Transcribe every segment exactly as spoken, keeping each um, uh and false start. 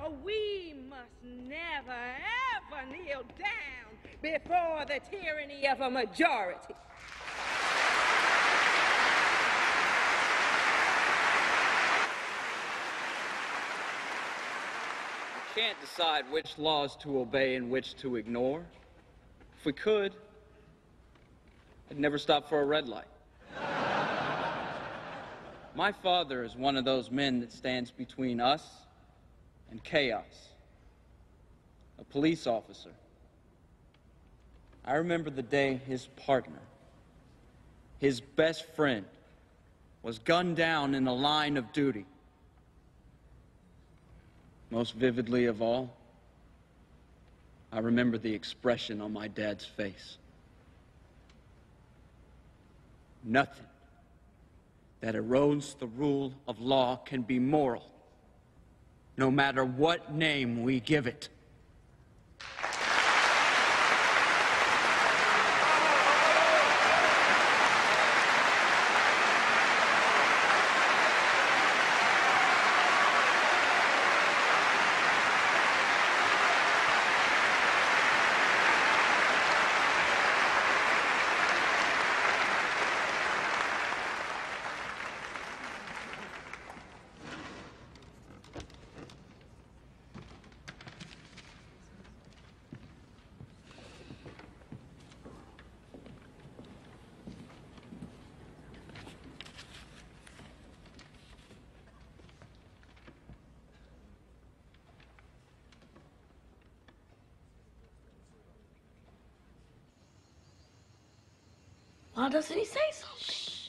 we must never, ever kneel down before the tyranny of a majority. We can't decide which laws to obey and which to ignore. If we could, I'd never stop for a red light. My father is one of those men that stands between us and chaos. A police officer. I remember the day his partner, his best friend, was gunned down in the line of duty. Most vividly of all, I remember the expression on my dad's face. Nothing that erodes the rule of law can be moral, no matter what name we give it. Why doesn't he say something? Shh.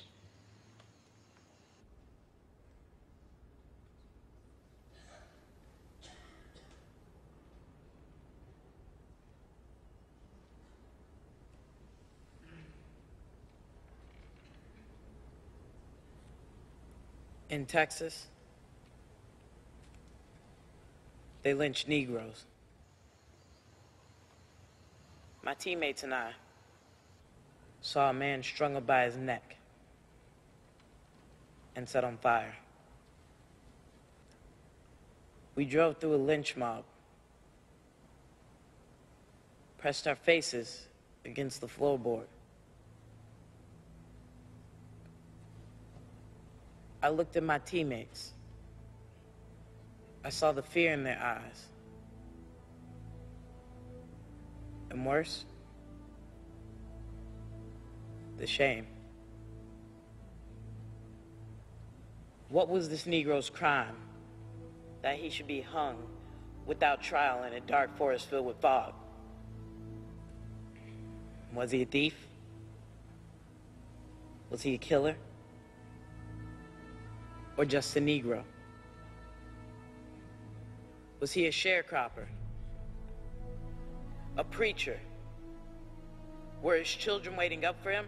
In Texas, they lynch Negroes. My teammates and I saw a man strung up by his neck and set on fire. We drove through a lynch mob, pressed our faces against the floorboard. I looked at my teammates. I saw the fear in their eyes. And worse, the shame. What was this Negro's crime that he should be hung without trial in a dark forest filled with fog? Was he a thief? Was he a killer? Or just a Negro? Was he a sharecropper? A preacher? Were his children waiting up for him?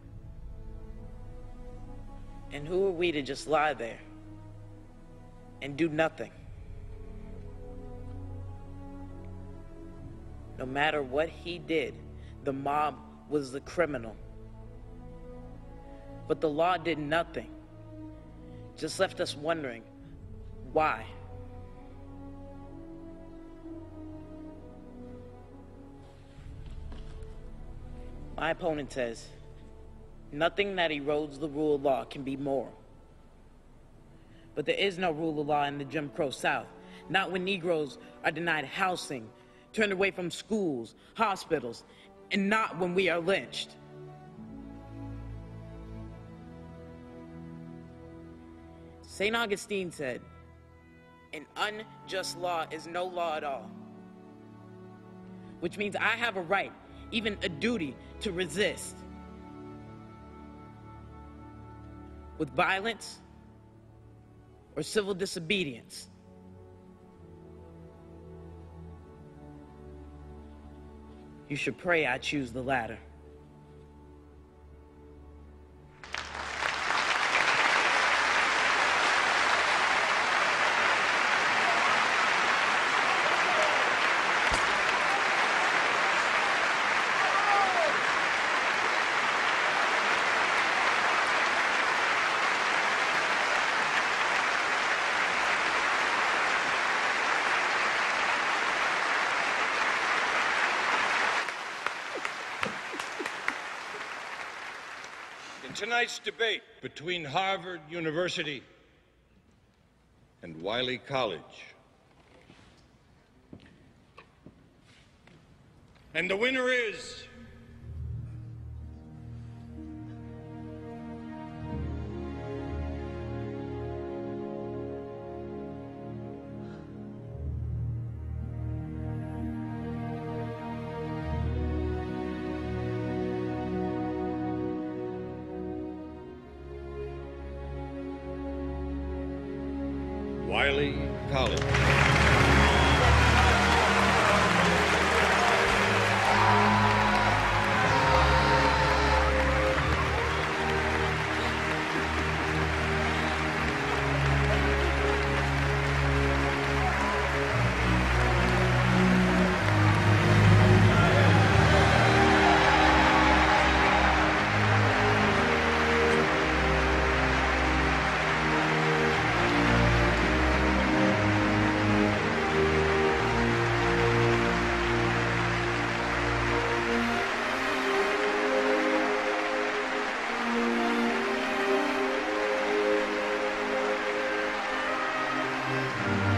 And who are we to just lie there and do nothing? No matter what he did, the mob was the criminal. But the law did nothing, just left us wondering why. My opponent says, nothing that erodes the rule of law can be moral. But there is no rule of law in the Jim Crow South. Not when Negroes are denied housing, turned away from schools, hospitals, and not when we are lynched. Saint Augustine said, an unjust law is no law at all. Which means I have a right, even a duty, to resist. With violence or civil disobedience. You should pray I choose the latter. tonight's debate between Harvard University and Wiley College. And the winner is... Wiley College. Thank you.